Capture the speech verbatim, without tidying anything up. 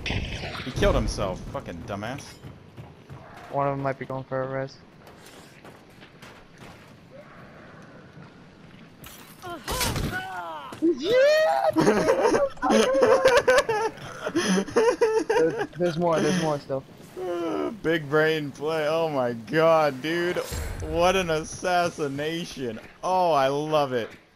He killed himself. Fucking dumbass. One of them might be going for a res. Yeah! there's, there's more, there's more still. Big brain play. Oh my god, dude. What an assassination. Oh, I love it.